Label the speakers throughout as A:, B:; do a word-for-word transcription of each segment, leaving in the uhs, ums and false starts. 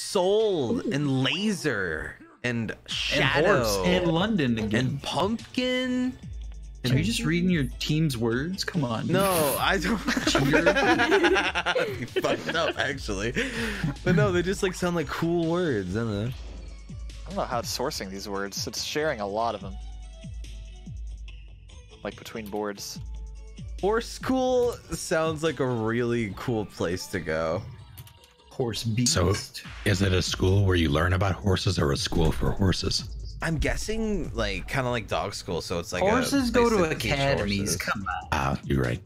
A: soul and laser and shadow
B: and, horse, and London again.
A: And pumpkin.
B: Are you just reading your team's words? Come on.
A: No, I don't. You fucked up, actually. But no, they just like sound like cool words. I don't know.
C: I don't know how it's sourcing these words. It's sharing a lot of them. Like between boards.
A: Horse school sounds like a really cool place to go.
B: Horse beast.
D: So, is it a school where you learn about horses or a school for horses?
A: I'm guessing like kind of like dog school, so it's like
B: horses
A: a
B: go to
A: place teach
B: academies.
A: horses.
B: Come on.
D: Ah, you're right.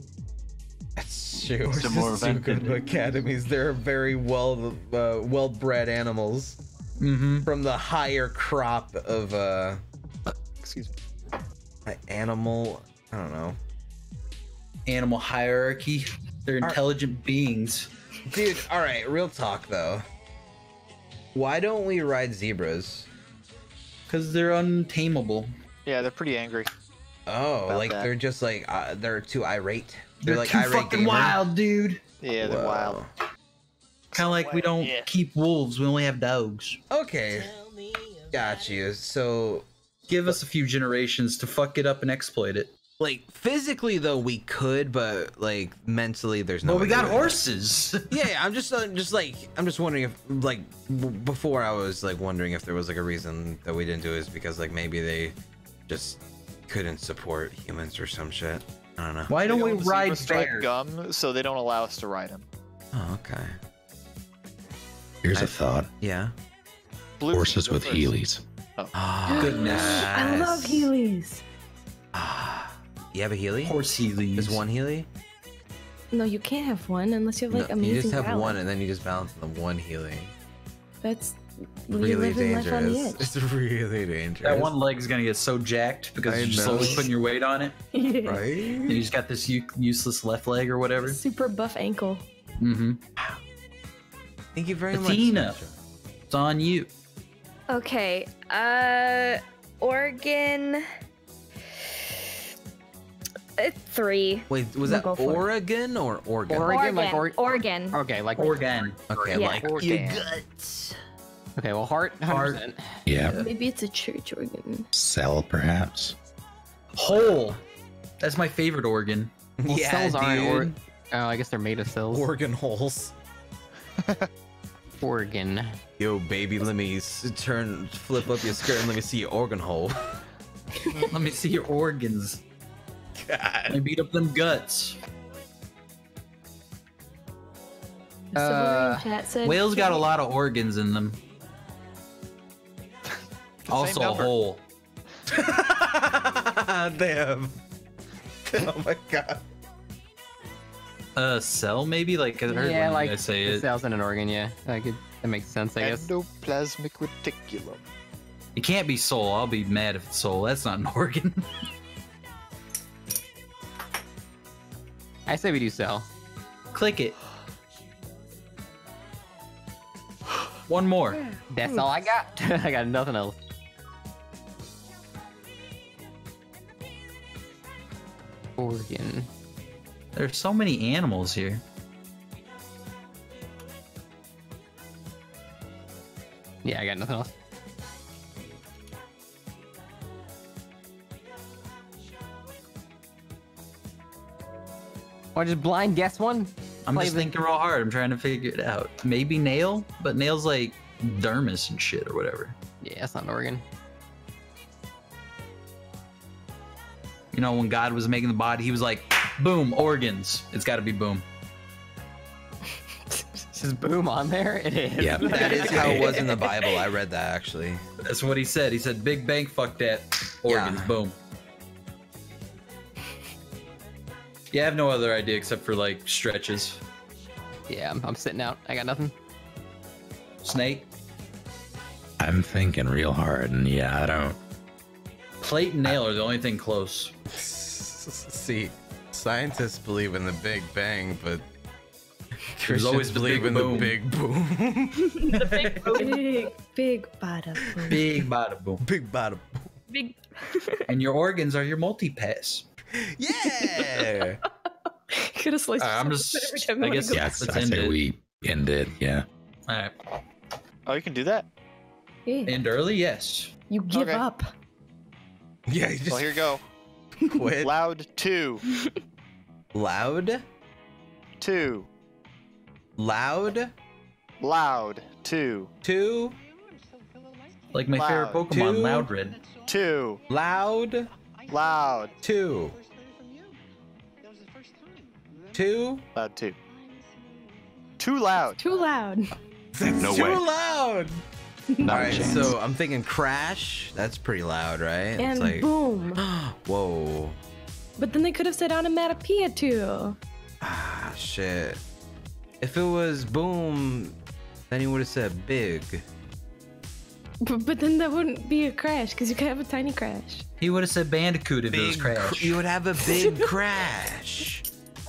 A: That's true. Horses
C: more
A: do go to academies. They're very well, uh, well-bred animals
B: Mm-hmm.
A: from the higher crop of uh,
C: Excuse me.
A: animal. I don't know.
B: Animal hierarchy. They're intelligent beings.
A: Dude, all right. Real talk though. Why don't we ride zebras?
B: Because they're untamable.
C: Yeah, they're pretty angry.
A: Oh,
C: About
A: like
C: that.
A: they're just like uh, they're too irate.
B: They're,
A: like
B: too
A: irate
B: fucking
A: gamer.
B: wild, dude.
C: Yeah, they're
A: Whoa.
C: wild.
B: Kind of like we don't
C: Yeah.
B: keep wolves. We only have dogs.
A: Okay, got you. So,
B: Give us a few generations to fuck it up and exploit it.
A: like physically though, we could, but like mentally, there's no.
B: Well, we
A: way
B: got
A: to-
B: horses.
A: Yeah, yeah, I'm just, uh, just like, I'm just wondering if, like, w before I was like wondering if there was like a reason that we didn't do it is because like maybe they just couldn't support humans or some shit. I don't know.
B: Why don't
C: They
B: we
C: own the
B: ride
C: zebra stripe
B: bears?
C: gum, so they don't allow us to ride them.
A: Oh, okay.
D: Here's
A: I-
D: a thought.
A: Yeah.
C: Blue
D: Horses
C: go
D: with
C: first.
D: Heelys.
A: Oh,
B: Goodness.
E: I love
A: yes.
E: Heelys.
A: Ah, you have a Healy?
B: Horse Heelys.
A: There's one Healy?
E: No, you can't have one unless you have like
A: No,
E: amazing
A: you just have
E: balance.
A: one and then you just balance on the one Healy.
E: That's
A: Really
E: living life on the
A: dangerous.
E: edge.
A: It's really dangerous.
B: That one leg's gonna get so jacked because
A: I
B: you're just
A: know.
B: slowly putting your weight on it.
E: Yeah.
A: Right?
B: And you just got this u- useless left leg or whatever.
E: Super buff ankle.
B: Mm-hmm.
A: Thank you very
B: Athena.
A: much. Sandra.
B: It's on you.
F: Okay. Uh, Oregon. Uh, three.
A: Wait, was
E: We'll
A: that
E: go for it.
A: Oregon or Oregon?
G: Oregon, like or
F: Oregon.
G: okay, like
F: Oregon.
G: Oregon.
A: Okay,
F: Yeah.
A: like
G: Oregon.
A: your guts.
G: Okay, well, heart, one hundred percent.
D: Yeah.
E: Maybe it's a church organ.
D: Cell, perhaps.
B: Hole. That's my favorite organ.
G: Well,
A: Yeah,
G: cells aren't. Or,
A: dude.
G: oh, I guess they're made of cells.
A: Organ holes.
G: Oregon.
A: Yo, baby, let me s- turn, flip up your skirt and let me see your organ hole.
B: Let me see your organs.
A: God.
B: Let me beat up them guts.
E: The
G: Uh,
E: civilian chat said
B: Whales got a
E: Kitty.
B: lot of organs in them.
C: The
B: Also
C: same
B: a
C: number.
B: hole.
A: Damn. Oh my god.
B: A cell, maybe? Like, I heard
G: Yeah,
B: one
G: like
B: guy say
G: the
B: it.
G: cells in an organ. Yeah, that could that makes sense. I guess.
C: Endoplasmic reticulum.
B: It can't be soul. I'll be mad if it's soul. That's not an organ.
G: I say we do cell.
B: Click it. One more.
G: That's all I got. I got nothing else. Organ.
B: There's so many animals here.
G: Yeah, I got nothing else. Or just blind guess one?
B: I'm
G: Play
B: just
G: the-
B: thinking real hard. I'm trying to figure it out. Maybe nail, but nail's like dermis and shit or whatever.
G: Yeah, that's not an organ.
B: You know, when God was making the body, he was like, boom, organs. It's got to be boom.
G: Is boom on there? It is.
D: Yeah.
A: That is how it was in the Bible. I read that actually.
B: That's what he said. He said, big bang, fuck that. Organs,
A: Yeah.
B: boom. Yeah, I have no other idea except for like stretches.
G: Yeah, I'm, I'm sitting out. I got nothing.
B: Snake,
D: I'm thinking real hard, and yeah, I don't.
B: plate, and nail are the only thing close.
A: See, scientists believe in the Big Bang, but
B: There's always
A: Christians
B: the
A: believe
B: big
A: in
B: boom.
A: the Big Boom.
E: Big, big bada boom.
B: Big bada boom.
A: Big bottom.
E: Big.
B: And your organs are your multi-pass.
A: Yeah.
E: Could have sliced.
B: Alright, I'm
E: yourself
B: just-
E: every time you
B: I
E: wanna
B: guess-
E: go.
D: Yes,
B: let's
D: I
B: end
D: say
B: it.
D: we end it. Yeah.
B: All right.
C: Oh, you can do that?
E: Yeah.
B: And early, yes.
E: You give
C: Okay.
E: up.
A: Yeah, you just
C: Well, here you go.
A: quit.
C: Loud two.
A: Loud?
C: Two.
A: Loud?
C: Loud two.
A: Two?
B: Like my
C: Loud.
B: favorite Pokemon,
A: Two.
B: Loudred.
C: Two.
A: Loud?
C: Loud.
A: Two. Two?
C: Loud two. Too loud.
E: Too loud.
A: That's
H: No
A: too
H: way.
A: loud.
H: Not
A: All
H: a
A: right,
H: chance.
A: so I'm thinking crash. That's pretty loud, right?
E: And
A: it's like,
E: boom.
A: whoa.
E: But then they could have said onomatopoeia too.
A: Ah, shit. If it was boom, then he would have said big.
E: But, but then that wouldn't be a crash because you could have a tiny crash.
B: He would have said Bandicoot if it was
A: Big
B: Crash.
A: cr- you would have a big crash.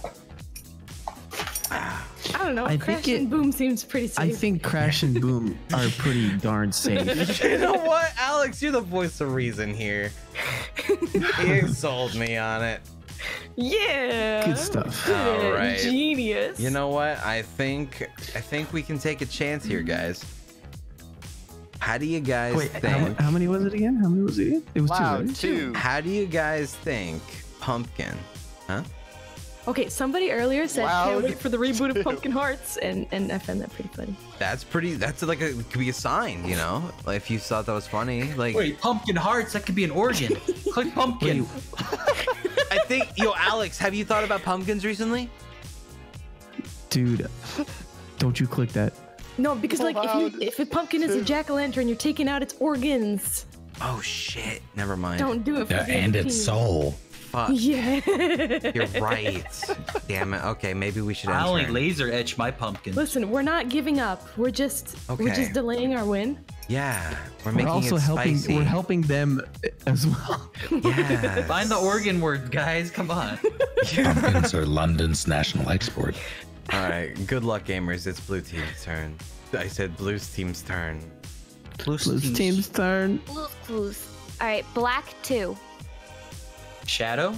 E: I don't know.
I: I
E: crash
I: think it-
E: and boom seems pretty safe.
I: I think Crash and Boom are pretty darn safe.
A: You know what, Alex? You're the voice of reason here. You sold me on it.
E: Yeah.
I: Good stuff.
A: All right.
E: Genius.
A: You know what? I think I think we can take a chance here, guys. How do you guys
I: Wait, how,
A: think?
I: how many was it again? How many was it again? It was
C: Loud
I: two, right?
C: two.
A: How do you guys think pumpkin? Huh?
E: Okay, somebody earlier said
C: Loud
E: can't wait for the reboot
C: two.
E: of Pumpkin Hearts, and and I found that pretty funny.
A: That's pretty. That's like a could be a sign, you know. Like if you thought that was funny, like
B: Wait, Pumpkin Hearts? That could be an organ. Click Pumpkin.
A: I think, yo, Alex, have you thought about pumpkins recently?
I: Dude, don't you click that.
E: No, because like if
C: Loud
E: you if a pumpkin is a
C: two.
E: jack o' lantern, you're taking out its organs.
A: Oh shit! Never mind.
E: Don't do it for
D: Yeah,
E: the
D: and its
E: team.
D: soul.
A: Fuck.
E: Yeah.
A: You're right. Damn it. Okay, maybe we should.
B: I
A: end
B: only
A: turn.
B: laser etch my pumpkin.
E: Listen, we're not giving up. We're just we're
A: Okay.
E: just delaying our win.
A: Yeah, we're
I: We're
A: making
I: also
A: it
I: helping.
A: spicy.
I: We're helping them as well.
A: Yeah.
B: Find the organ word, guys. Come on.
D: Pumpkins are London's national export.
A: All right. Good luck, gamers. It's blue team's turn. I said blue's team's turn.
B: Blues
I: Blues team's turn.
F: Blues clues. All right, black two.
B: Shadow.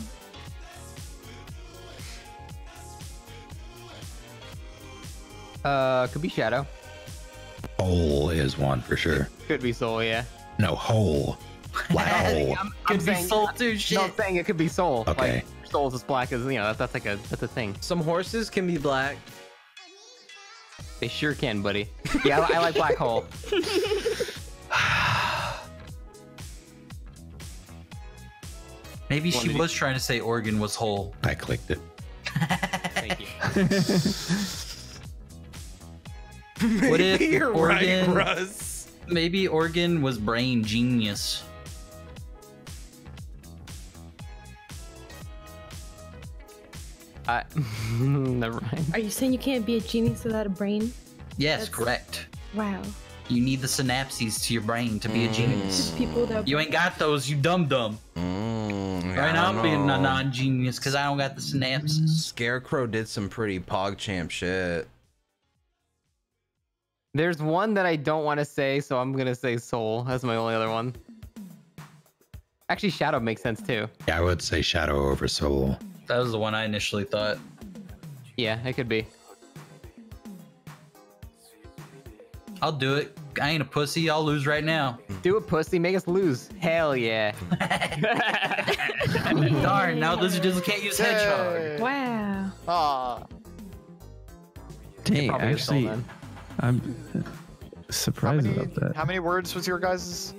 G: Uh, could be Shadow.
D: Hole is one for sure.
G: Could be Soul, yeah.
D: No, hole. Black hole.
G: I'm, I'm
B: Could be
G: saying,
B: Soul too.
G: No,
B: Shit.
G: I'm saying it could be Soul.
D: Okay.
G: Like, Soul's as black as, you know, that's, that's like a, that's a thing.
A: Some horses can be black.
G: They sure can, buddy. Yeah, I, I like Black Hole.
B: Maybe
G: One
B: she
G: of
B: was trying to say organ was whole.
D: I clicked it.
G: Thank you.
B: What if
A: Maybe you're right,
B: organ?
A: Russ.
B: Maybe organ was brain genius.
G: I, never mind.
E: Are you saying you can't be a genius without a brain?
B: Yes,
E: That's-
B: correct.
E: Wow.
B: You need the synapses to your brain to be a genius.
E: Just people without
B: You ain't got those, you dumb dumb.
A: Mm,
B: Right
A: I
B: now
A: don't
B: I'm being a
A: know.
B: non-genius because I don't got the synapses.
A: Scarecrow did some pretty PogChamp shit.
G: There's one that I don't want to say, so I'm gonna say Soul. That's my only other one. Actually, Shadow makes sense too.
D: Yeah, I would say shadow over soul.
B: That was the one I initially thought.
G: Yeah, it could be.
B: I'll do it. I ain't a pussy. I'll lose right now.
G: Do it, pussy. Make us lose. Hell yeah.
B: Darn, now Lizard Dizzle can't use Hedgehog.
C: Yay.
E: Wow.
C: Aw.
I: Dang,
G: Probably get Soul
I: actually,
G: then.
I: I'm
C: How
I: surprised
C: many,
I: about that.
C: how many words was your guys'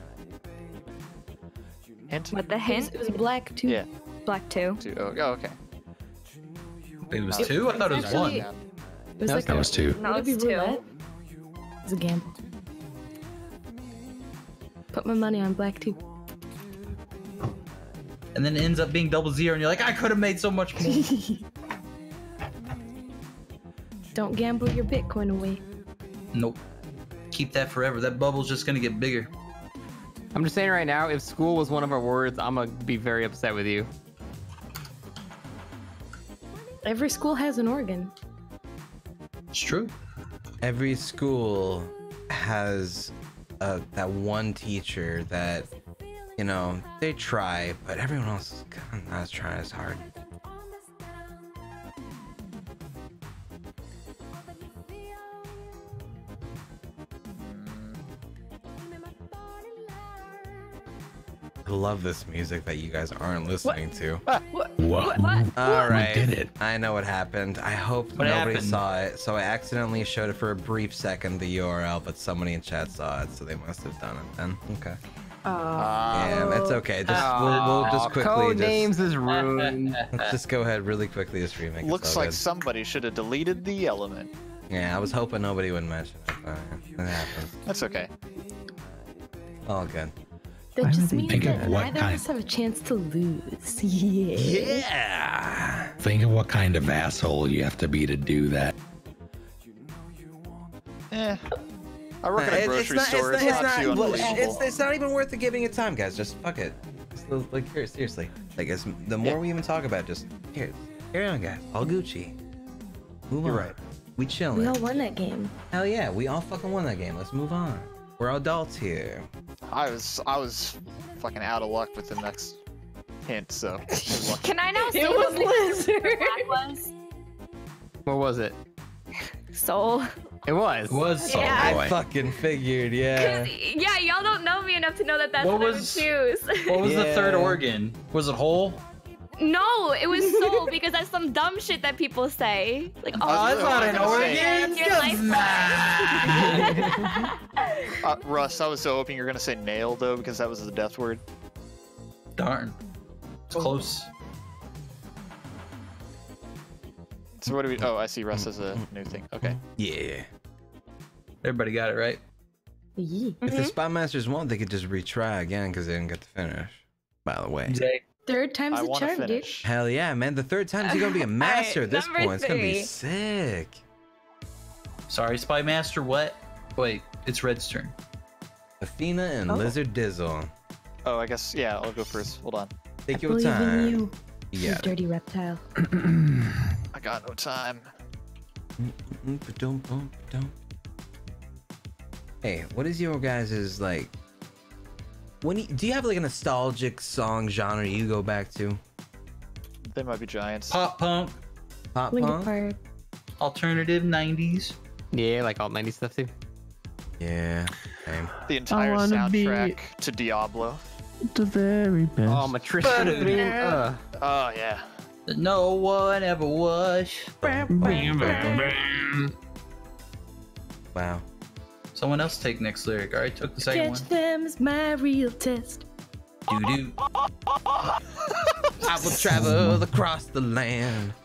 C: hint?
F: What the
E: It was,
F: hint?
E: it was black too.
C: Yeah.
F: Black two.
C: Two. Oh, oh, okay.
B: It was two? I thought it was
E: Actually-
B: one.
E: It was
G: No,
E: like
G: that
E: a,
D: was two.
F: No,
E: would it
F: it's
E: be
F: two.
E: roulette? It's a gamble. Put my money on black too.
B: And then it ends up being double zero, and you're like, I could have made so much more.
E: Don't gamble your Bitcoin away.
B: Nope. Keep that forever. That bubble's just gonna get bigger.
G: I'm just saying right now, if school was one of our words, I'm gonna be very upset with you.
E: Every school has an organ.
B: It's true.
A: Every school has uh, that one teacher that, you know, they try, but everyone else is kind of not trying as hard. I love this music that you guys aren't listening to.
F: What?
D: Whoa.
F: What? what?
A: All right,
D: did it.
A: I know what happened. I hope
B: What
A: nobody
B: happened?
A: saw it. So I accidentally showed it for a brief second, the U R L, but somebody in chat saw it, so they must have done it then. Okay. Yeah, it's okay. Just we'll, we'll just quickly
G: Codenames
A: just,
G: is ruined.
A: let's just go ahead really quickly. Just remake.
C: Looks
A: it's all
C: like
A: good.
C: somebody should have deleted the element.
A: Yeah, I was hoping nobody would mention it, but it happens.
C: That's okay.
A: All good.
E: That
I: Why
E: just
I: would they
E: means
D: think of
E: that
D: what
E: neither of
D: kind?
E: us have a chance to lose. Yeah.
A: Yeah.
D: Think of what kind of asshole you have to be to do that.
C: Eh. I work at
A: It-
C: a grocery
A: it's not,
C: store.
A: It's
C: It's
A: not,
C: not,
A: it's,
C: too
A: not, look,
C: unbelievable.
A: it's, it's not even worth it giving it time, guys. Just fuck it. Just, like here, seriously. Like as the more
C: Yeah.
A: we even talk about, it, just here, carry on, guys. All Gucci. Move
C: You're
A: on.
C: right.
A: We chilling.
E: We all won that game.
A: Hell yeah, we all fucking won that game. Let's move on. We're adults here.
C: I was I was fucking out of luck with the next hint, so it was lucky.
F: Can I now say
E: It
F: what
E: was
F: the
E: Lizard.
F: black was?
G: What was it?
F: Soul.
G: It was.
B: Was so.
F: Yeah.
D: boy.
A: I fucking figured, yeah.
F: Cause yeah, y'all don't know me enough to know that that's
B: What
F: what,
B: was-
F: I would choose.
B: What was the third
A: Yeah.
B: organ? Was it whole?
F: No, it was soul because that's some dumb shit that people say. Like, oh,
C: that's not an
F: organ. Your life.
C: Uh, Russ, I was so hoping you were gonna say nail though, because that was the death word.
B: Darn. It's close.
C: So what do we? Oh, I see. Russ has a new thing. Okay.
A: Yeah.
B: Everybody got it right.
E: Yeah.
A: If the Spy Masters won, they could just retry again because they didn't get to finish. By the way.
B: Jay.
E: Third time's
C: I
E: the
C: want to
E: charm, dude.
C: finish.
A: Hell yeah, man. The third time you're gonna be a master at this
F: number
A: point. It's gonna be
F: three.
A: sick.
B: Sorry, Spy Master. What? Wait, it's Red's turn.
A: Athena and
E: Oh.
A: Lizard Dizzle.
C: Oh, I guess yeah. I'll go first. Hold on.
A: Take
E: I
A: your
E: believe
A: time.
E: in you,
A: You
E: you
A: got it.
E: dirty reptile.
C: I got no time.
A: Mm, ba-dum, bum, ba-dum. Hey, what is your guys' like? When you, do you have like a nostalgic song genre you go back to?
C: They might be giants.
B: Pop punk,
A: Pop
E: Linkin
A: punk?
E: Park.
B: alternative nineties.
G: Yeah, like all nineties stuff too.
A: Yeah. Same.
C: The entire
I: wanna be-
C: soundtrack to Diablo.
I: The very best.
G: Oh, my Tristan Green. Uh,
C: Oh yeah.
B: That no one ever was.
A: Wow.
B: Someone else take next lyric. I already took the second
E: Catch
B: one.
E: them's my real test.
B: Doo doo.
A: I will travel across the land.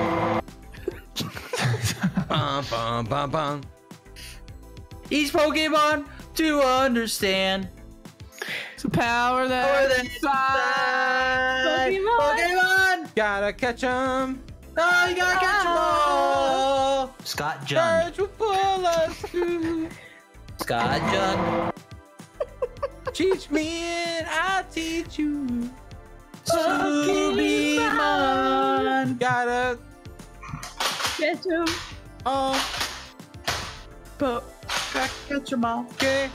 A: bum, bum, bum, bum.
B: Each Pokemon to understand.
I: It's a power
B: Or
I: that.
B: the inside. Pokemon.
A: Gotta catch 'em.
B: Oh, you gotta catch 'em all. Scott Jund.
A: Birds will pull us through.
B: Scott Jund.
A: Teach me and I'll teach you.
B: To be mine.
A: Gotta
E: Catch 'em.
A: oh
E: But
B: Gotta catch 'em all.
A: okay.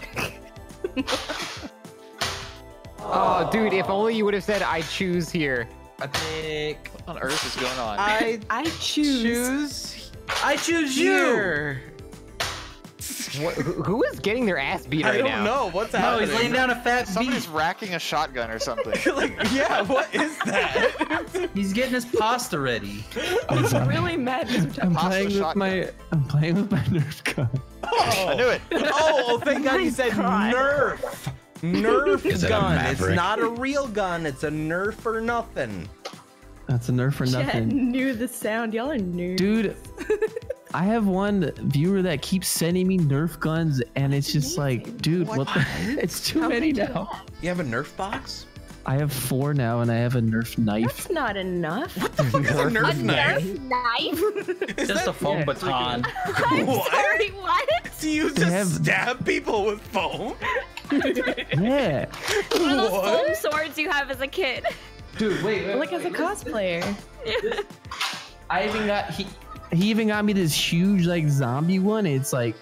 G: oh, dude, if only you would have said I choose here.
B: I pick.
C: What on earth is going on?
A: I
E: I choose.
A: choose
B: I choose you.
A: here.
G: What, who who is getting their ass beat right
A: I don't
G: now?
A: know what's
B: No,
A: happening.
B: he's laying down a fat
C: Somebody's
B: beat.
C: racking a shotgun or something.
A: like, yeah, what is that?
B: He's getting his pasta ready.
I: I'm, sorry.
E: Really mad.
I: I'm
C: Pasta
I: playing with
C: shotgun.
I: my. I'm playing with my Nerf gun.
A: Oh.
C: I knew it.
A: Oh, thank God you said Nerf. Nerf
D: Is it a
A: gun. It's
D: Maverick?
A: not a real gun. It's a Nerf or nothing.
I: That's a Nerf for
E: Chat
I: nothing.
E: knew the sound. Y'all are nerds.
I: Dude, I have one viewer that keeps sending me Nerf guns, and it's just like, dude, what, the? It's too
E: How
I: many
E: many do you
I: now.
A: You have a Nerf box?
I: I have four now, and I have a Nerf knife.
E: That's not enough.
A: Nerf, Nerf knife?
F: Nerf knife?
B: Just a foam
I: Yeah.
B: baton.
F: I'm
A: What?
F: sorry, what?
A: Do you
I: They
A: just
I: have-
A: stab people with foam?
I: Yeah.
F: One of those
A: What?
F: foam swords you have as a kid.
B: Dude, wait, wait.
E: Like as a cosplayer.
B: I even got he.
I: He even got me this huge like zombie one. It's like,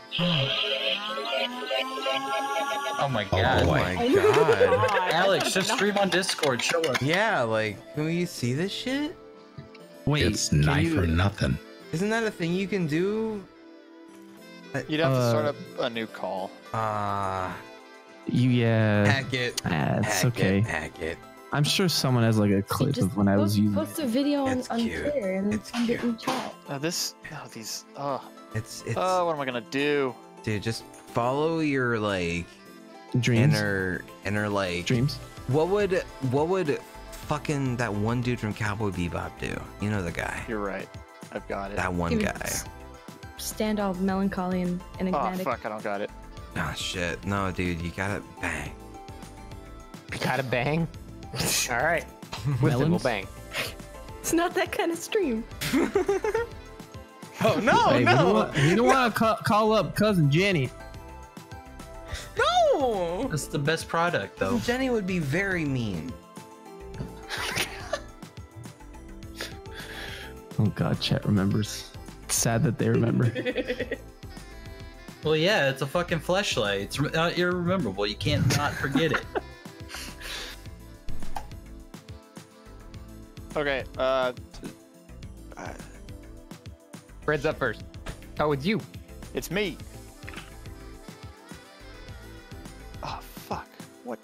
B: Oh my
D: Oh,
B: god.
A: Oh
D: boy.
A: my God.
B: Alex, just stream on Discord. Show us.
A: Yeah, like, can we see this shit?
I: wait,
D: It's
I: can
D: knife
I: you-
D: or nothing.
A: Isn't that a thing you can do?
C: You'd have to start
I: Uh,
C: up a new call.
A: Ah.
I: You yeah.
A: Hack it.
I: Ah, it's
A: hack
I: okay.
A: It, hack it.
I: I'm sure someone has like a clip
E: Just
I: of when I was
E: post,
I: using.
E: post a video on,
A: It's
E: on
A: cute.
E: Twitter and
A: It's
E: send it in
A: cute.
E: chat.
C: Oh, this. Oh, these. Oh.
A: It's it's.
C: Oh, what am I gonna do?
A: Dude, just follow your like
I: Dreams.
A: inner inner like.
I: Dreams.
A: What would what would fucking that one dude from Cowboy Bebop do? You know the guy.
C: You're right. I've got it.
A: That one
E: He would
A: guy.
E: s- Stand all melancholy and
C: Oh
E: enigmatic.
C: fuck! I don't got it.
A: Oh shit. No, dude, you gotta bang.
G: Gotta bang. All right. With it, we'll
I: Melons?
G: bang.
E: It's not that kind of stream.
A: Oh no,
I: Hey,
A: no,
I: You don't want to call, call up cousin Jenny.
A: no.
B: That's the best product, though.
A: Jenny would be very mean.
I: Oh God, chat remembers. It's sad that they remember.
B: Well, yeah, it's a fucking fleshlight. It's re- uh, irrememberable. You can't not forget it.
C: Okay. Uh. uh,
G: Fred's up first. Oh, it's you.
C: It's me. Oh fuck! What?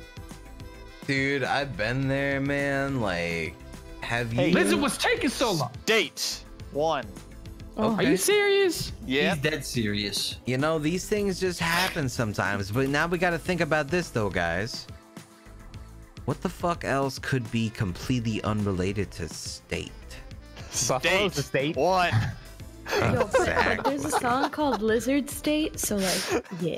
A: Dude, I've been there, man. Like, have you?
C: Hey,
G: Lizard was taking so long.
C: Date one.
E: Oh,
G: Are you serious?
C: Yeah.
B: He's dead serious.
A: You know, these things just happen sometimes. But now we got to think about this, though, guys. What the fuck else could be completely unrelated to state?
G: Buffalo's the state.
C: One.
E: Yo, but, but
A: Exactly.
E: there's a song called Lizard State, so like, yeah.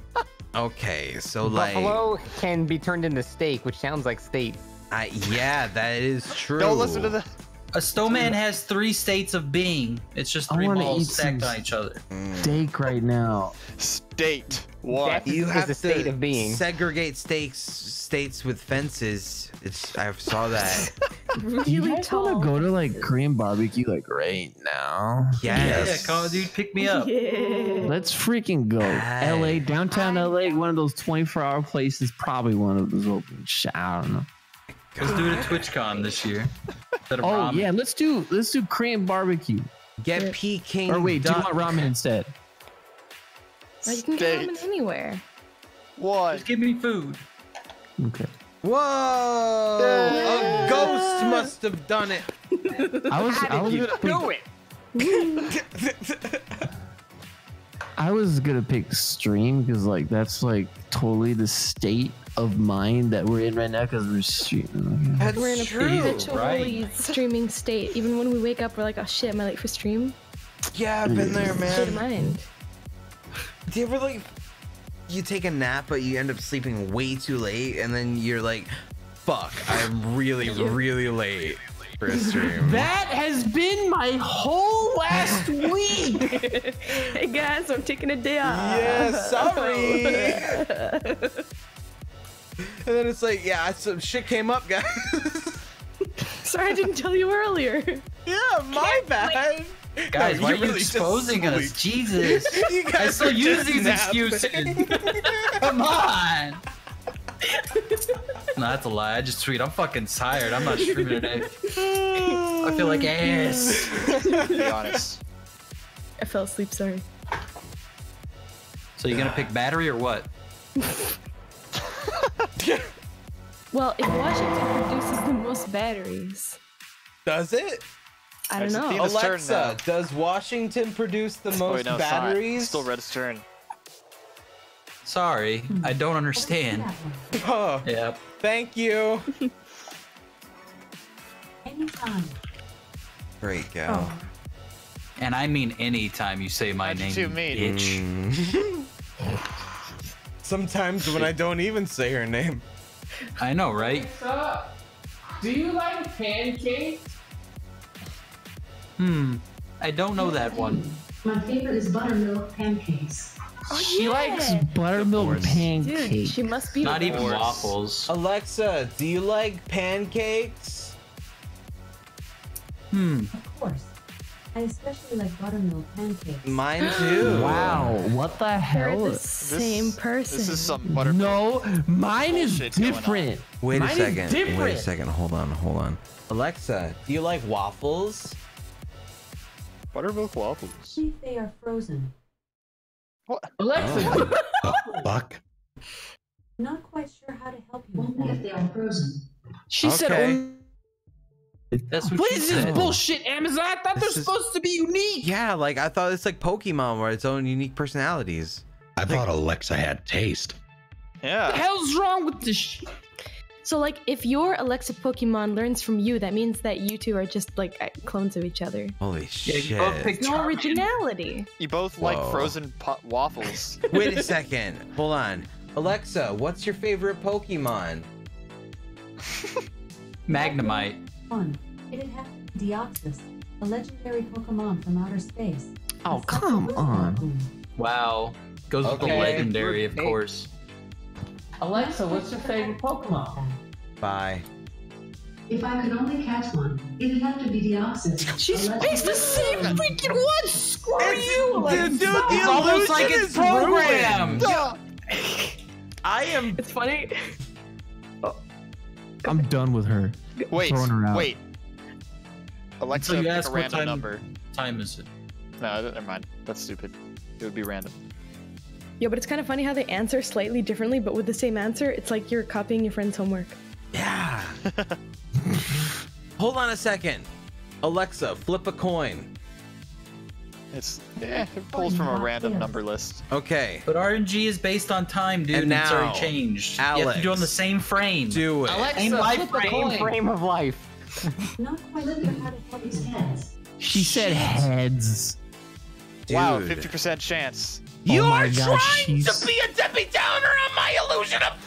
A: Okay, so like,
G: Buffalo can be turned into steak, which sounds like state.
A: I, yeah, that is true.
C: Don't listen to the.
B: A snowman has three states of being. It's just
I: I
B: three
I: wanna
B: balls
I: eat
B: stacked
I: some
B: on each other.
I: Steak right now.
C: State one.
G: That-
A: You
G: is
A: have
G: a state
A: to
G: of being.
A: segregate states states with fences. It's I saw that.
I: Do you
E: Really
I: guys
E: tall.
I: want to go to like Korean barbecue like right now?
A: Yes.
B: Yeah, come on, dude, pick me up.
E: Yeah.
I: Let's freaking go. L A, downtown L A, one of those twenty-four hour places, probably one of those open. sh- I don't know.
B: Let's do it at TwitchCon this year. Instead of
I: Oh
B: ramen.
I: yeah, let's do let's do Korean barbecue.
A: Get Peking.
I: Or wait, do you
A: duck.
I: want ramen instead?
E: Well, you can get
C: State.
E: ramen anywhere.
C: One.
B: Just give me food.
I: Okay.
A: Whoa!
E: Yeah.
A: A ghost must have done it.
I: I was
G: How
I: I was
G: did you
I: gonna
G: do
I: pick,
G: it?
I: I was gonna pick stream because like that's like totally the state of mind that we're in right now because we're streaming.
A: That's
E: We're in a
A: true.
E: perpetually streaming state. Even when we wake up, we're like, oh shit, am I late for stream?
A: Yeah, I've been there,
E: State of
A: man.
E: mind.
A: Do you ever like you take a nap but you end up sleeping way too late and then you're like, fuck, I'm really, really late for a stream.
I: That has been my whole last week.
E: Hey guys, I'm taking a day off.
A: Yeah, sorry. And then it's like, yeah, some shit came up, guys.
E: Sorry, I didn't tell you earlier.
A: Yeah, my bad.
B: Guys,
A: No,
B: why are
A: you
B: you
A: really just
B: exposing us?
A: sleep.
B: Jesus.
A: You
B: I
A: guys
B: still
A: are
B: use
A: just
B: these
A: napping.
B: excuses. Come on. No, that's a lie. I just tweet. I'm fucking tired. I'm not streaming today. I feel like ass.
C: Be honest.
E: I fell asleep, sorry.
B: So you're gonna pick battery or what?
E: Well, if Washington produces the most batteries,
A: Does it?
E: I don't
C: That's the
E: know.
C: theme. His turn
A: Alexa,
C: now.
A: does Washington produce the most
C: Wait, no, it's not.
A: batteries?
C: Still Red's turn.
B: Sorry, I don't understand.
A: Oh,
B: Yep.
A: thank you.
H: Anytime.
A: Great go.
E: Oh.
B: And I mean anytime you say my
C: Why'd you
B: name,
C: too
B: you
C: mean?
B: bitch.
A: Mm. Sometimes when I don't even say her name.
B: I know, right?
G: Do you like pancakes?
B: Hmm. I don't know that one.
H: My favorite is buttermilk pancakes.
I: She
E: yeah.
I: likes buttermilk
E: Dude,
I: pancakes.
E: she must be
B: Not
E: the
B: even
C: course.
B: waffles.
A: Alexa, do you like pancakes?
B: Hmm.
H: Of course. I especially like buttermilk pancakes.
A: Mine too.
I: Wow, what the
E: They're
I: hell?
E: the same person.
C: This is some buttermilk.
I: No, mine is
C: Bullshit going on.
I: different.
A: Wait
I: Mine
A: a
I: is
A: second. Wait
I: different.
A: a second. Hold on. Hold on. Alexa, do you like waffles?
C: Buttermilk waffles.
H: See if they are frozen.
C: What?
I: Alexa,
D: Oh, fuck.
I: She said,
A: Okay.
I: only-
B: That's what
I: "What
B: she
I: is this
B: said.
I: bullshit, Amazon? I thought they're
A: This is-
I: supposed to be unique."
A: Yeah, like I thought it's like Pokemon where its own unique personalities.
D: I thought Alexa had taste.
I: What the
C: Yeah.
I: hell's wrong with this shit?
E: So, like, if your Alexa Pokemon learns from you, that means that you two are just like uh, clones of each other.
A: Holy
B: Yeah,
A: shit.
B: you both picked
E: No
B: Charmander.
E: originality.
C: You both like
A: Whoa.
C: frozen pot waffles.
A: Wait a second. Hold on. Alexa, what's your favorite Pokemon?
B: Magnemite.
H: One. It'd have to be Deoxys, a legendary Pokemon from outer space.
I: Oh,
H: A special
I: come
H: whisper
I: on.
H: boom.
B: Wow. Goes with the
A: Okay.
B: legendary, of course.
I: Alexa, what's your favorite Pokemon?
A: Bye.
H: If I could only catch one, it'd have to be Deoxys.
I: She's
H: a
I: based the same
H: legendary-
I: freaking one. Screw you, Alexa.
A: Dude, dude, the
B: It's almost like
A: illusion
B: it's
A: is ruined.
B: programmed.
A: I am.
E: It's funny.
I: I'm done with her.
C: Wait,
I: Throwing her out.
C: wait. Alexa,
B: So you
C: pick
B: ask
C: a
B: what
C: random
B: time-
C: number.
B: Time is it?
C: No, never mind. That's stupid. It would be random.
E: Yeah, but it's kind of funny how they answer slightly differently, but with the same answer, it's like you're copying your friend's homework.
A: Yeah. Hold on a second. Alexa, flip a coin.
C: It's yeah, it pulls from a random number list.
A: Okay.
B: But R N G is based on time, dude.
A: And
B: And it's
A: now,
B: already changed. you have to
A: Alex,
B: do it on the same frame.
A: Do it.
G: Alexa,
B: Same life
G: flip a
B: frame.
G: coin. frame of life.
H: Not quite sure how to tell these heads.
I: She said heads.
C: Wow,
A: Dude.
C: fifty percent chance.
A: You
I: Oh my
A: are
I: God,
A: trying
I: she's-
A: to be a Debbie Downer on my illusion of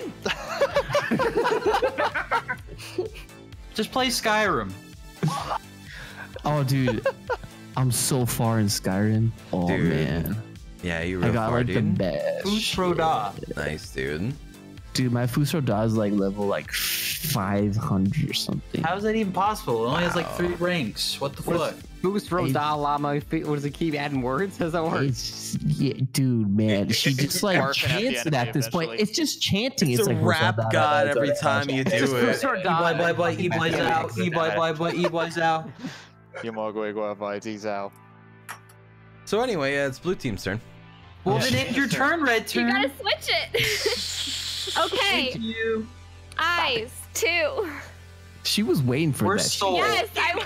A: fun!
B: Just play Skyrim.
I: Oh, dude. I'm so far in Skyrim. Oh,
A: Dude.
I: man.
A: Yeah, you
I: I
A: real
I: got
A: far,
I: like the
A: dude.
I: best.
B: Fusro Da.
A: Nice, dude.
I: Dude, my Fusro Da is like level like five hundred or something.
B: How is that even possible? It only has like
A: Wow.
B: three ranks. What the fuck?
G: Boost from
I: Hey.
G: Da Llama. What does it keep adding words? How's that work?
I: It's, yeah, dude, man. She just like
C: Barfing at the
I: chants it
C: enemy
I: at this point.
C: eventually.
I: It's just chanting.
A: It's,
I: It's,
A: a
I: like
A: rap
I: Fusro Da,
A: god
I: da, da,
A: every
I: da,
A: time
I: da,
A: you
I: da.
A: do
G: Just
A: it.
G: Fusro Da.
B: E-boy, boy, boy, e-boys out. E-boy, boy, boy, e-boys out.
C: Yamogwegwa
A: So anyway, uh, it's blue team's turn.
B: Well, then end your turn, red
F: You
B: turn.
F: gotta switch it. Okay.
B: Thank you.
F: Eyes, two.
I: She was waiting for
B: Where's
I: that.
B: Soul?
F: Yes,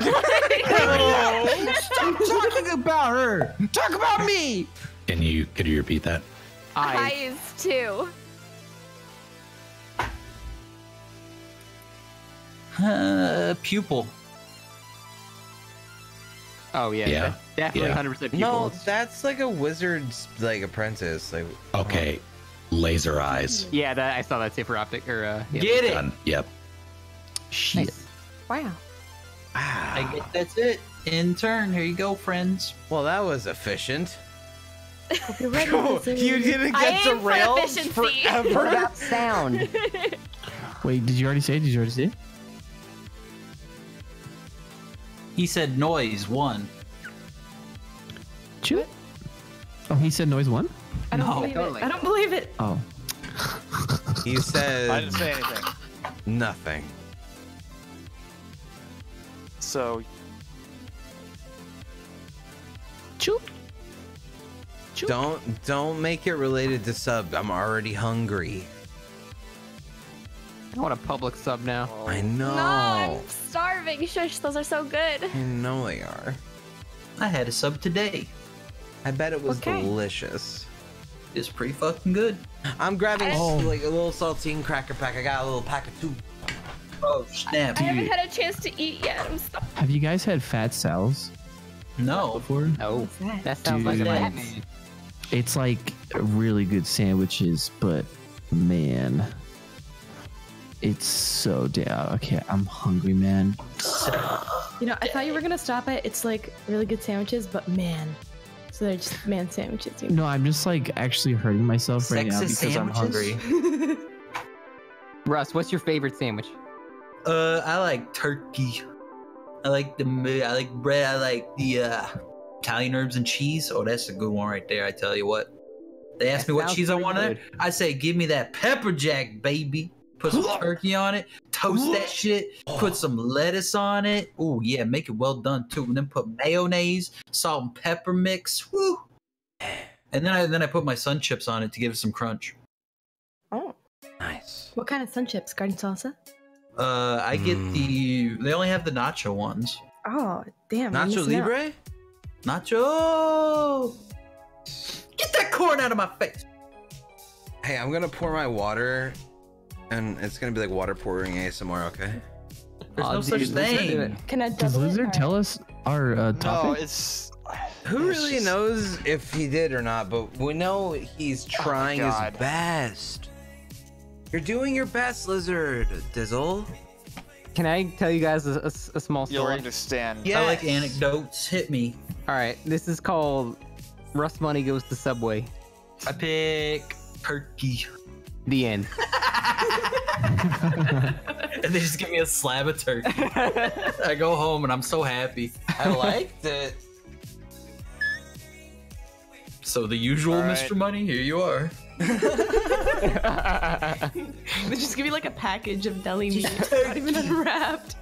F: I was.
I: Stop talking about her. Talk about me.
D: Can you can you repeat that?
G: Eyes.
F: Eyes, two.
B: Uh, pupil.
G: Oh yeah.
D: Yeah.
G: de- Definitely
D: Yeah.
G: one hundred percent
A: No,
G: pupils.
A: that's like a wizard's like apprentice. Like
D: Okay. Laser eyes.
G: Yeah, that I saw that safer optic or uh. Yeah.
B: Get it.
D: Done. Yep.
I: Shit.
G: Nice.
E: Wow.
A: ah.
B: I guess that's it. In turn. Here you go, friends.
A: Well, that was efficient.
E: Hope you're ready.
A: Oh,
E: Wizard.
A: you didn't
F: I
A: get
F: aim for
A: derailed
F: efficiency.
A: forever.
G: That sound.
I: Wait, did you already say it? Did you already say it?
B: He said noise one.
I: Chip? Oh, he said noise one?
E: I don't
B: No,
E: believe
G: totally.
E: it. I don't believe it.
I: Oh.
A: He said
C: I didn't say anything.
A: nothing.
C: So
I: Choop.
A: Don't don't make it related to sub. I'm already hungry.
G: I want a public sub now.
A: I know.
F: No, I'm starving. Shush, those are so good.
A: I know they are.
B: I had a sub today.
A: I bet it was
E: Okay.
A: delicious.
B: It's pretty fucking good.
A: I'm grabbing
F: Oh.
A: like a little saltine cracker pack. I got a little pack of two.
B: Oh snap!
F: I haven't had a chance to eat yet. I'm starving.
I: Have you guys had Fat Sal's
B: No.
I: before?
G: Oh,
E: What's that?
G: that sounds like a
I: Dude.
G: Batman.
I: It's like really good sandwiches, but man, it's so damn. Okay, I'm hungry, man.
E: You know, I thought you were gonna stop at it's like really good sandwiches, but man. So they're just man sandwiches. You know?
I: No, I'm just like actually hurting myself right now
B: Sexist
I: because I'm
B: sandwiches?
I: hungry.
G: Russ, what's your favorite sandwich?
B: Uh, I like turkey. I like the mi- I like bread. I like the uh, Italian herbs and cheese. Oh, that's a good one right there. I tell you what. They ask
G: That
B: me what
G: sounds
B: cheese I
G: pretty
B: want
G: good.
B: it. I say, give me that pepper jack, baby. Put some turkey on it. Toast that shit. Put some lettuce on it. Oh yeah, make it well done too. And then put mayonnaise, salt and pepper mix. Woo. And then I then I put my sun chips on it to give it some crunch.
E: Oh.
A: Nice.
E: What kind of sun chips? Garden salsa?
B: Uh, I get
A: Mm.
B: the. They only have the nacho ones.
E: Oh, damn. I'm
A: Nacho
E: missing out.
A: Libre?
B: Nacho. Get that corn out of my face.
A: Hey, I'm gonna pour my water, and it's gonna be like water pouring A S M R, okay?
B: There's
G: Aw,
B: no such
G: dude, Lizard did
B: thing.
G: it.
E: Can I
I: Does
E: double it?
I: Lizard
E: Or-
I: tell us our uh,
C: No,
I: topic?
C: it's.
A: Who
C: it's
A: really
C: just-
A: knows if he did or not, but we know he's trying his
C: God.
A: best. You're doing your best, Lizard, Dizzle.
G: Can I tell you guys a, a s- a small
C: You'll
G: story?
C: understand.
A: Yeah.
B: I like anecdotes. Hit me.
G: All right, this is called Russ Money Goes to Subway.
B: I pick turkey.
G: The end.
B: And they just give me a slab of turkey. I go home and I'm so happy.
A: I liked it.
B: So the usual,
C: All right.
B: Mister Money, here you are.
E: They just give you like a package of deli meat, not even unwrapped.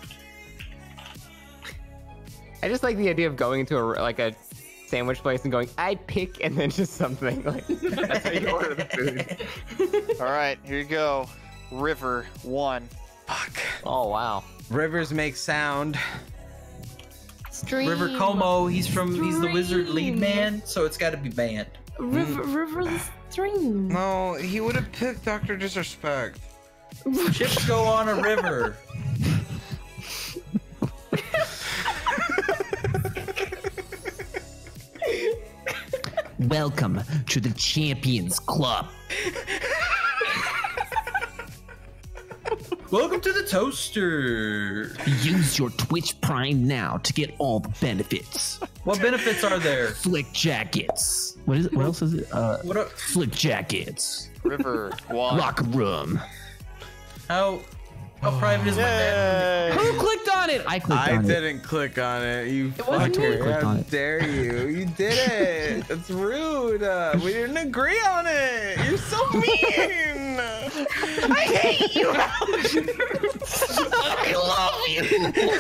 G: I just like the idea of going to a like a sandwich place and going, I pick, and then just something like that's how you order the food.
C: All right, here you go. River one.
A: Fuck.
G: Oh wow.
A: Rivers make sound.
E: Stream.
B: River Como, he's from, he's the wizard lead
E: Stream.
B: man, so it's got to be banned.
E: River, river stream.
A: No, he would have picked Doctor Disrespect.
B: Ships go on a river.
I: Welcome to the Champions Club.
B: Welcome to the toaster.
I: Use your Twitch Prime now to get all the benefits.
B: What benefits are there?
I: Flick jackets. What is it? What else is it? Uh,
B: What are,
I: flick jackets.
C: River one.
I: Locker room.
B: how how private is my bed?
C: Yay!
I: Who clicked on it? I clicked
A: I
I: on it.
A: didn't click on it. You
E: wasn't
I: me.
A: fucker.
I: Clicked on
A: How
I: it.
A: dare you? You did it. It's rude. Uh, we didn't agree on it. You're so mean. I hate you. I love you.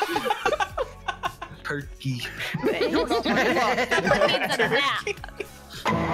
B: Turkey.
F: Someone needs a nap.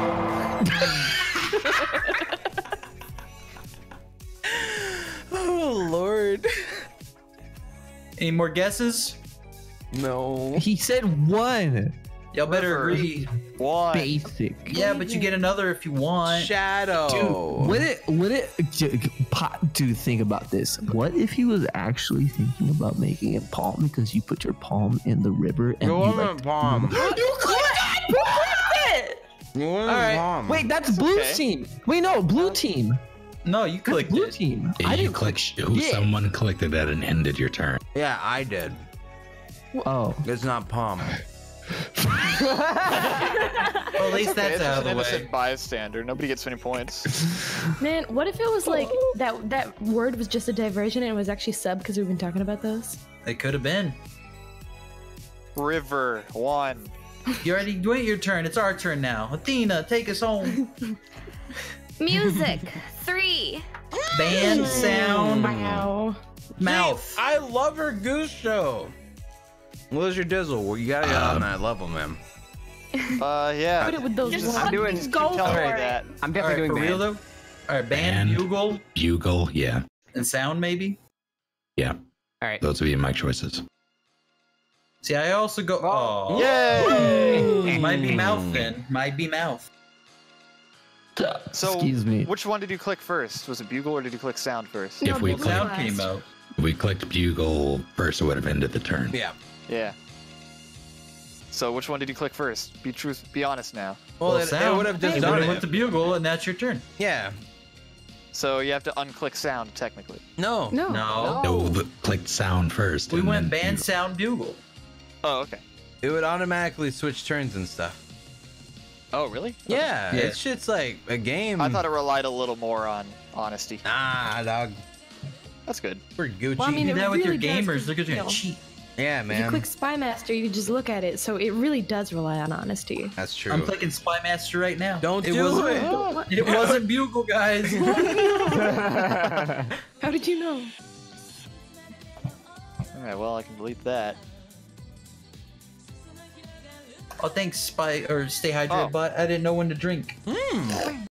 A: Oh Lord.
B: Any more guesses?
A: No.
I: He said one.
B: Y'all better
C: River.
B: agree.
C: One.
I: Basic.
B: Yeah, but you get another if you want.
A: Shadow.
I: Dude, would it, would it, j- pot, dude, think about this. What if he was actually thinking about making a palm because you put your palm in the river and
A: Go
I: you
A: on
I: like,
A: my palm.
E: You clicked it!
A: Go on
I: all
A: my
I: right.
A: palm.
I: Wait, that's blue
C: okay.
I: team. Wait, no, blue team.
B: No, you
I: That's
B: clicked
I: blue
B: it.
I: team.
D: Yeah,
I: I
D: you
I: didn't
D: click. Who?
I: Yeah.
D: Someone clicked it and ended your turn.
A: Yeah, I did.
I: Oh,
A: It's not palm.
B: Well, at least
C: Okay,
B: that's
C: it's
B: out
C: an
B: of the
C: innocent
B: way.
C: bystander. Nobody gets any points.
E: Man, what if it was like that that word was just a diversion and it was actually sub because we've been talking about those?
B: It could have been.
C: River one.
B: You already wait your turn. It's our turn now. Athena, take us home.
F: Music three.
B: Band sound.
E: Wow.
B: Mouth.
A: I love her goose show. Where's your Dizzle? Well, you gotta get on
D: Um,
A: that level, man.
C: Uh, yeah.
E: Put it with those
C: Just
E: ones.
G: I'm doing-
C: keep
F: Go
C: telling
F: for
C: me
F: it.
C: that.
G: I'm
B: All
G: definitely
B: right, for
G: doing
B: real
G: band.
B: though. All right, band,
D: Band.
B: bugle,
D: Bugle. Yeah.
B: and sound maybe.
D: Yeah.
G: All right.
D: Those would be my choices.
B: See, I also go. Oh,
C: Yay!
B: Might be mouth then. Might be mouth.
C: So,
I: excuse me.
C: which one did you click first? Was it bugle or did you click sound first?
F: No,
D: If we
F: bugle
D: click-
B: Sound
F: last.
B: came out.
D: If we clicked bugle first, it would have ended the turn.
A: Yeah.
C: Yeah. So which one did you click first? Be truth. Be honest now.
A: Well, it,
B: sound.
A: would have just
B: It
A: done
B: would've
A: it.
B: went to bugle, and that's your turn.
A: Yeah.
C: So you have to unclick sound technically.
A: No.
E: No.
B: No,
D: No, but clicked sound first.
B: we
D: and
B: went
D: then
B: band,
D: bugle.
B: sound, bugle.
C: Oh, okay.
A: It would automatically switch turns and stuff.
C: Oh, really?
A: Yeah,
B: Yeah.
A: it's shit's like a game.
C: I thought it relied a little more on honesty.
A: Nah, dog.
C: That's good.
A: We're Gucci.
E: Well, I mean,
B: Do
E: it
B: that with
E: really
B: your
E: does,
B: gamers.
E: 'cause,
B: They're gonna
E: you know,
B: cheat.
A: yeah,
E: If you
A: man.
E: click Spy Master, you just look at it, so it really does rely on honesty.
A: That's true.
B: I'm clicking Spy Master right now.
A: Don't
B: it
A: do
B: wasn't,
A: it.
E: Oh,
B: It wasn't bugle, guys.
E: how did you know?
C: All right. Well, I can delete that.
B: Oh, thanks, Spy or Stay Hydrated,
C: Oh.
B: but I didn't know when to drink.
A: Hmm.